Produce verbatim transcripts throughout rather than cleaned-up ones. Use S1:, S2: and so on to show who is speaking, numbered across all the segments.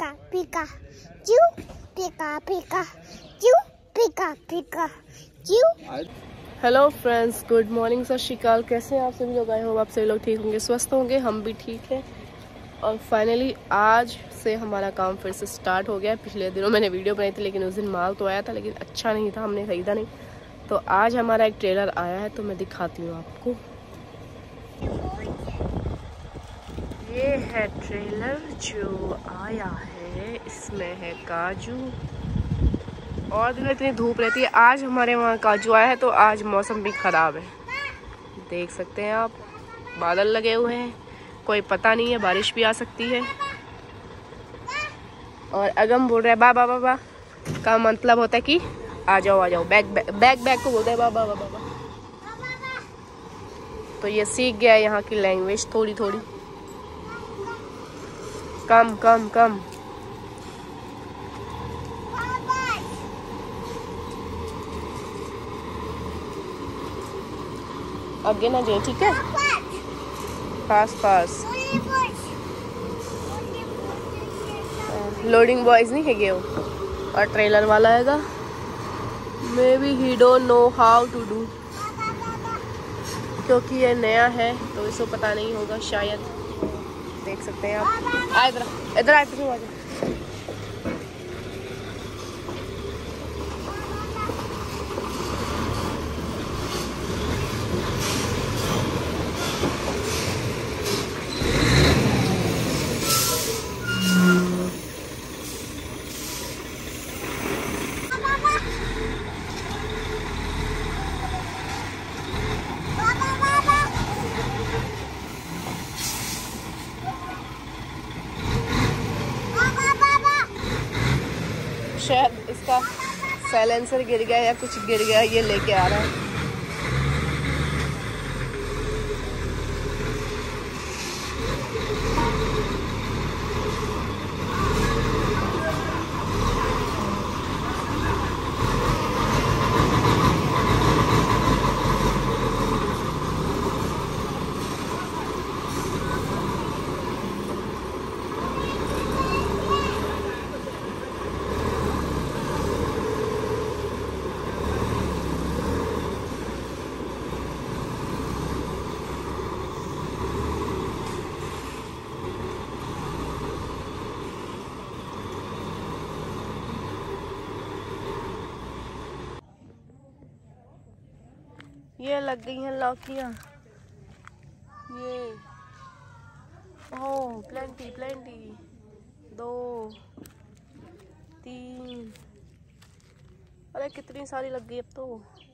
S1: पिका पिका चू पिका पिका चू पिका पिका चू।
S2: हेलो फ्रेंड्स, गुड मॉर्निंग, सत श्री अकाल। कैसे हैं आप सभी लोग? आए हो आप सभी लोग ठीक होंगे, स्वस्थ होंगे, हम भी ठीक हैं। और फाइनली आज से हमारा काम फिर से स्टार्ट हो गया है। पिछले दिनों मैंने वीडियो बनाई थी लेकिन उस दिन माल तो आया था लेकिन अच्छा नहीं था, हमने खरीदा नहीं। तो आज हमारा एक ट्रेलर आया है तो मैं दिखाती हूँ आपको। ये है ट्रेलर जो आया है, इसमें है काजू। और दिन इतनी धूप रहती है, आज हमारे वहाँ काजू आया है तो आज मौसम भी ख़राब है, देख सकते हैं आप। बादल लगे हुए हैं, कोई पता नहीं है, बारिश भी आ सकती है। और अगम बोल रहा है बाबा बाबा का मतलब होता है कि आ जाओ आ जाओ। बैग बैग बैग को बोलते हैं बाबा बाबा बाबा। तो ये सीख गया यहाँ की लैंग्वेज थोड़ी थोड़ी। कम कम कम आगे ना जाए, ठीक है? पास पास लोडिंग बॉयज नहीं है वो, और ट्रेलर वाला हैगा। Maybe he don't know how to do, क्योंकि ये नया है तो इसको पता नहीं होगा शायद। देख सकते हैं आप। आ इधर इधर आ इधर आ जाओ। शायद इसका साइलेंसर गिर गया या कुछ गिर गया, ये लेके आ रहा है। ये लग गई हैं लौकियाँ। ये ओह प्लेंटी प्लेंटी, दो तीन, अरे कितनी सारी लग गई। अब तो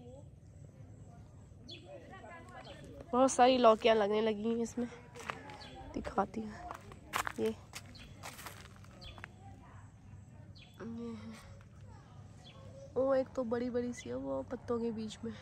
S2: बहुत सारी लौकियाँ लगने लगी हैं इसमें, दिखाती हूँ। ये वो एक तो बड़ी बड़ी सी है वो पत्तों के बीच में।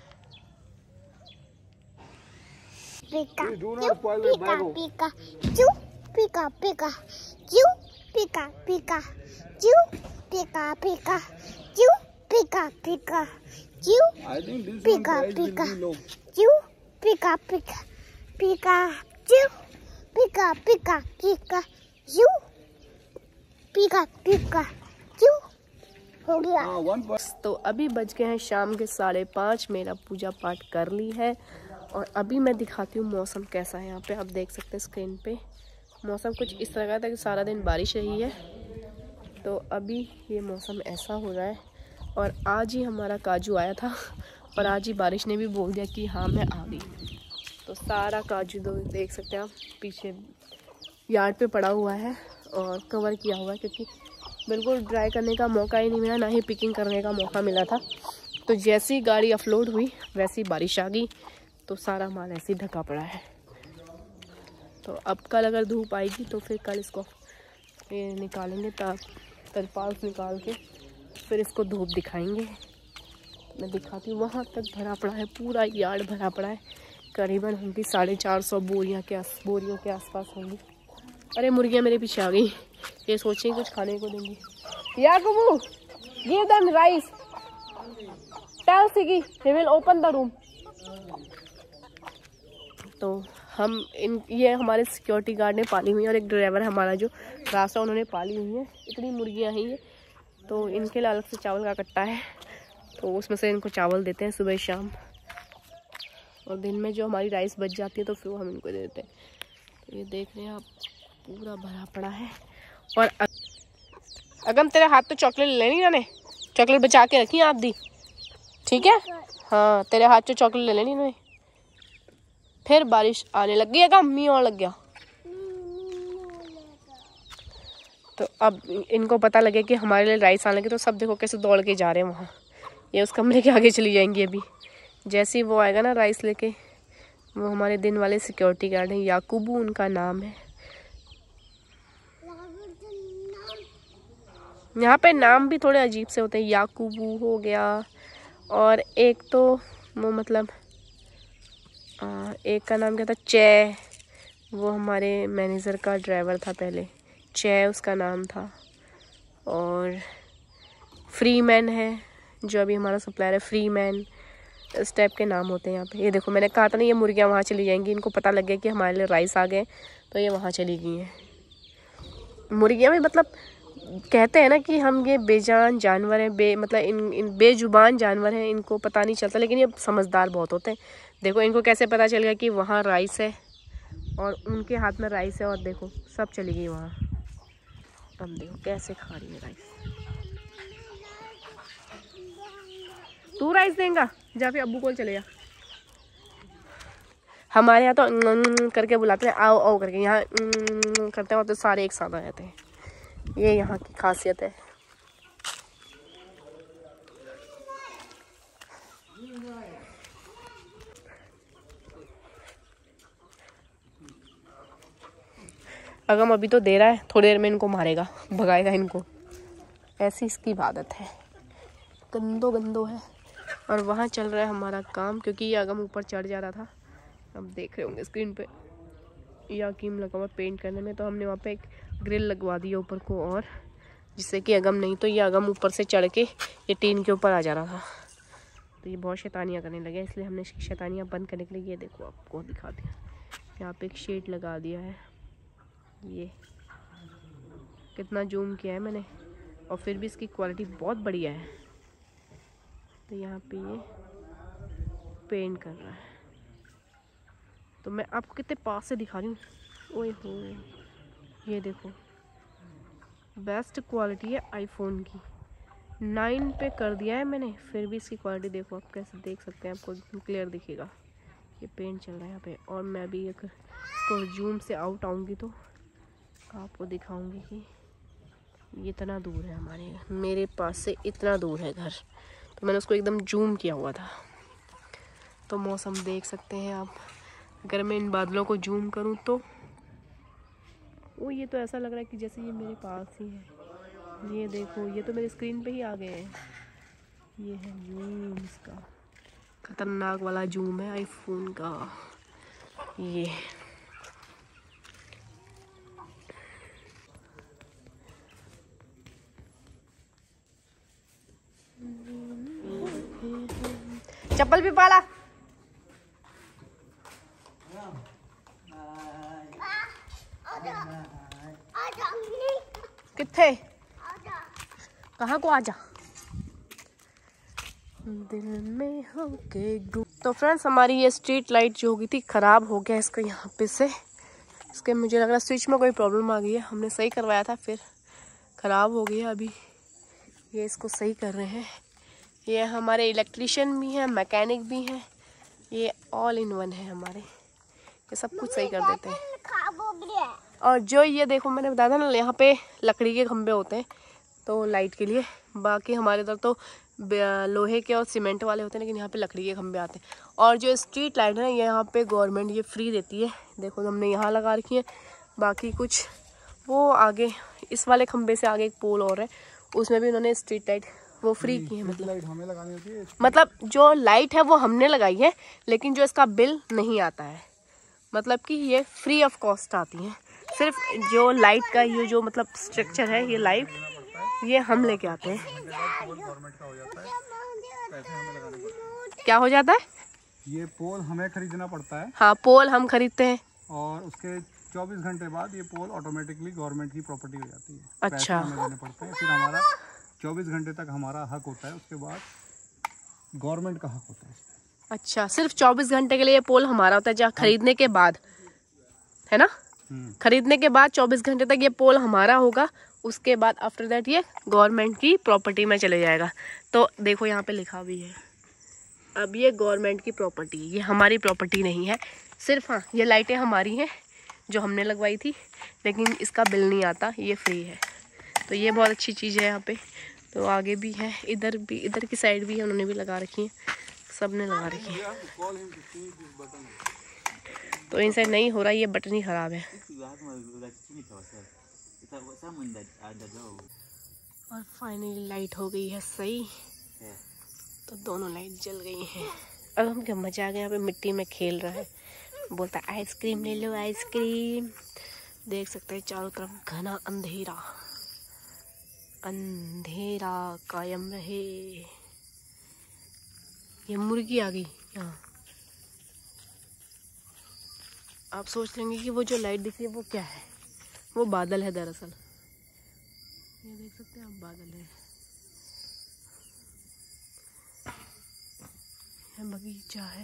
S1: पिका पिका पिका चू पिका पिका चू पिका पिका चू पिका पिका चू पिका पिका चू पिका पिका चू पिका पिका पिका चू पिका पिका पिका चू पिका पिका चू हो गया। तो अभी बज गए हैं शाम के साढ़े पाँच। मेरा पूजा पाठ कर ली है और अभी मैं दिखाती हूँ मौसम कैसा है यहाँ पे। आप देख सकते हैं स्क्रीन पे मौसम कुछ इस तरह का था कि सारा दिन बारिश रही है। तो अभी ये मौसम ऐसा हो रहा है। और आज ही हमारा काजू आया था और आज ही बारिश ने भी बोल दिया कि हाँ मैं आ गई। तो सारा काजू दो देख सकते हैं आप, पीछे यार्ड पे पड़ा हुआ है और कवर किया हुआ है, क्योंकि बिल्कुल ड्राई करने का मौका ही नहीं मिला, ना ही पिकिंग करने का मौका मिला था। तो जैसी ही गाड़ी अपलोड हुई वैसी बारिश आ गई, तो सारा माल ऐसे ही ढका पड़ा है। तो अब कल अगर धूप आएगी तो फिर कल इसको ये निकालेंगे, तरपाल निकाल के फिर इसको धूप दिखाएंगे। मैं दिखाती हूँ। वहाँ तक भरा पड़ा है, पूरा यार्ड भरा पड़ा है। करीबन होंगी साढ़े चार सौ बोरियाँ के आस बोरियों के आसपास होंगी। अरे मुर्गियाँ मेरे पीछे आ गई, ये सोचें कुछ खाने को देंगी। Yakubu give them rice, tell Sigi he will open the room. तो
S2: हम इन ये हमारे सिक्योरिटी गार्ड ने पाली हुई है और एक ड्राइवर हमारा जो रास्ता उन्होंने पाली हुई है। इतनी मुर्गियाँ हैं ये, तो इनके लिए अलग से चावल का कट्टा है, तो उसमें से इनको चावल देते हैं सुबह शाम, और दिन में जो हमारी राइस बच जाती है तो फिर वो हम इनको दे देते हैं। तो ये देख रहे हैं आप, पूरा भरा पड़ा है। और अगम तेरे हाथ पे चॉकलेट ले लेनी ना, चॉकलेट बचा के रखी आप दी, ठीक है? हाँ, तेरे हाथ से चॉकलेट ले लेनी ना। फिर बारिश आने लग गई, अगम मी और लग गया। तो अब इनको पता लगे कि हमारे लिए राइस आने लगे, तो सब देखो कैसे दौड़ के जा रहे हैं वहाँ। ये उस कमरे के आगे चली जाएंगी अभी। जैसे ही वो आएगा ना राइस लेके, वो हमारे दिन वाले सिक्योरिटी गार्ड हैं, याकूबू उनका नाम है। यहाँ पे नाम भी थोड़े अजीब से होते हैं, याकूबू हो गया, और एक तो वो मतलब आ, एक का नाम क्या था, चे, वो हमारे मैनेजर का ड्राइवर था पहले, चे उसका नाम था। और फ्री मैन है जो अभी हमारा सप्लायर है, फ्री मैन, इस टाइप के नाम होते हैं यहाँ पे। ये देखो मैंने कहा था ना, ये मुर्गियाँ वहाँ चली जाएंगी, इनको पता लग गया कि हमारे लिए राइस आ गए, तो ये वहाँ चली गई हैं। मुर्गियाँ भी मतलब कहते हैं ना कि हम ये बेजान जानवर हैं, बे मतलब इन इन बेजुबान जानवर हैं, इनको पता नहीं चलता, लेकिन ये समझदार बहुत होते हैं। देखो इनको कैसे पता चल गया कि वहाँ राइस है, और उनके हाथ में राइस है, और देखो सब चली गई वहाँ। अब देखो कैसे खा रही है राइस। तू राइस देंगा, जा फिर अब्बू को चले जा। हमारे यहाँ तो करके बुलाते हैं, आओ आओ करके, यहाँ करते हैं तो सारे एक साथ आ जाते हैं। ये यहाँ की खासियत है। अगम अभी तो दे रहा है, थोड़ी देर में इनको मारेगा, भगाएगा इनको, ऐसी इसकी आदत है, गंदो गंदो है। और वहाँ चल रहा है हमारा काम, क्योंकि ये अगम ऊपर चढ़ जा रहा था। अब देख रहे होंगे स्क्रीन पे याकीम लगा हुआ पेंट करने में, तो हमने वहाँ पे एक ग्रिल लगवा दी है ऊपर को, और जिससे कि अगम नहीं तो ये अगम ऊपर से चढ़ के ये टीन के ऊपर आ जा रहा था। तो ये बहुत शैतानियाँ करने लगे, इसलिए हमने इसकी शैतानियाँ बंद करने के लिए ये देखो आपको दिखा दिया, यहाँ पे एक शेड लगा दिया है। ये कितना जूम किया है मैंने, और फिर भी इसकी क्वालिटी बहुत बढ़िया है। तो यहाँ पे ये पेंट कर रहा है, तो मैं आपको कितने पास से दिखा रही हूँ। ओए हो, ये देखो बेस्ट क्वालिटी है आईफोन की, नाइन पे कर दिया है मैंने, फिर भी इसकी क्वालिटी देखो आप, कैसे देख सकते हैं, आपको क्लियर दिखेगा। ये पेंट चल रहा है यहाँ पे, और मैं भी एक इसको जूम से आउट आऊँगी तो आपको दिखाऊंगी कि ये इतना दूर है हमारे मेरे पास से, इतना दूर है घर। तो मैंने उसको एकदम जूम किया हुआ था। तो मौसम देख सकते हैं आप, अगर मैं इन बादलों को जूम करूं तो वो ये तो ऐसा लग रहा है कि जैसे ये मेरे पास ही है। ये देखो, ये तो मेरी स्क्रीन पे ही आ गए हैं। ये है जूम, इसका खतरनाक वाला जूम है आईफोन का। ये चप्पल भी पाला, किथे कहाँ को आजा, दिल में हो के गु। तो फ्रेंड्स हमारी ये स्ट्रीट लाइट जो हो गई थी खराब हो गया इसका, यहाँ पे से इसके मुझे लग रहा स्विच में कोई प्रॉब्लम आ गई है। हमने सही करवाया था, फिर खराब हो गया। अभी ये इसको सही कर रहे हैं। ये हमारे इलेक्ट्रिशियन भी हैं, मैकेनिक भी हैं, ये ऑल इन वन है हमारे, ये सब कुछ सही कर देते हैं। और जो ये देखो मैंने बताया था ना, यहाँ पे लकड़ी के खंभे होते हैं तो लाइट के लिए, बाकी हमारे इधर तो लोहे के और सीमेंट वाले होते हैं, लेकिन यहाँ पे लकड़ी के खंभे आते हैं। और जो स्ट्रीट लाइट है ना, ये यहाँ पे गवर्नमेंट ये फ्री देती है। देखो हमने यहाँ लगा रखी है, बाकी कुछ वो आगे इस वाले खंभे से आगे एक पोल और है, उसमें भी उन्होंने स्ट्रीट लाइट वो फ्री की है। मतलब लाइट हमें लगानी होती है, मतलब जो लाइट है वो हमने लगाई है, लेकिन जो इसका बिल नहीं आता है, मतलब कि ये फ्री ऑफ कॉस्ट आती है। सिर्फ जो लाइट का ये जो मतलब स्ट्रक्चर है, ये लाइट ये हम लेके आते हैं। क्या हो जाता है?
S3: ये पोल हमें खरीदना पड़ता है।
S2: हाँ, पोल हम खरीदते हैं
S3: और उसके चौबीस घंटे बाद ये पोल ऑटोमेटिकली गवर्नमेंट की प्रॉपर्टी हो जाती है।
S2: अच्छा।
S3: पैसे हमें देने पड़ते हैं, फिर हमारा चौबीस घंटे तक हमारा हक होता है, उसके बाद गवर्नमेंट का हक होता है।
S2: अच्छा, सिर्फ चौबीस घंटे के लिए ये पोल हमारा होता है, जहाँ खरीदने के बाद, है ना? खरीदने के बाद चौबीस घंटे तक ये पोल हमारा होगा, उसके बाद आफ्टर दैट ये गवर्नमेंट की प्रॉपर्टी में चले जाएगा। तो देखो यहाँ पे लिखा भी है, अब ये गवर्नमेंट की प्रॉपर्टी, ये हमारी प्रॉपर्टी नहीं है। सिर्फ हाँ, ये लाइटें हमारी हैं जो हमने लगवाई थी, लेकिन इसका बिल नहीं आता, ये फ्री है। तो ये बहुत अच्छी चीज़ है यहाँ पे। तो आगे भी है, इधर भी, इधर की साइड भी है, उन्होंने भी लगा रखी है, सब ने लगा रखी है। तो इन साइड नहीं हो रहा, ये बटन ही ख़राब है। और फाइनली लाइट हो गई है सही, तो दोनों लाइट जल गई हैं। अब हम क्या मजा आ गया, यहाँ पे मिट्टी में खेल रहा है, बोलता है आइसक्रीम ले लो आइसक्रीम। देख सकते हैं चारों तरफ घना अंधेरा, अंधेरा कायम रहे। ये मुर्गी आ गई यहाँ। आप सोच लेंगे कि वो जो लाइट दिख रही है वो क्या है, वो बादल है दरअसल। ये देख सकते हैं आप, बादल है। ये बगीचा है।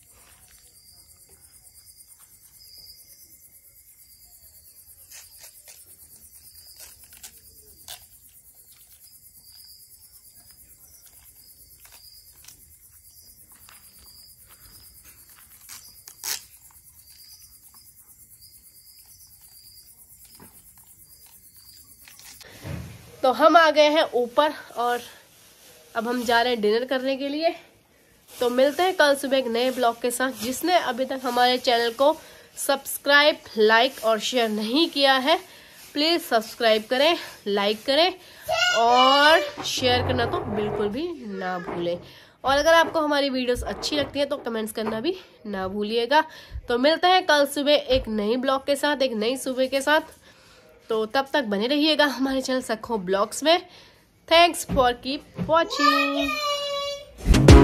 S2: तो हम आ गए हैं ऊपर और अब हम जा रहे हैं डिनर करने के लिए। तो मिलते हैं कल सुबह एक नए ब्लॉग के साथ। जिसने अभी तक हमारे चैनल को सब्सक्राइब, लाइक और शेयर नहीं किया है, प्लीज़ सब्सक्राइब करें, लाइक करें और शेयर करना तो बिल्कुल भी ना भूलें। और अगर आपको हमारी वीडियोस अच्छी लगती है तो कमेंट्स करना भी ना भूलिएगा। तो मिलते हैं कल सुबह एक नई ब्लॉग के साथ, एक नई सुबह के साथ। तो तब तक बने रहिएगा हमारे चैनल सखो ब्लॉग्स में। Thanks for keep watching.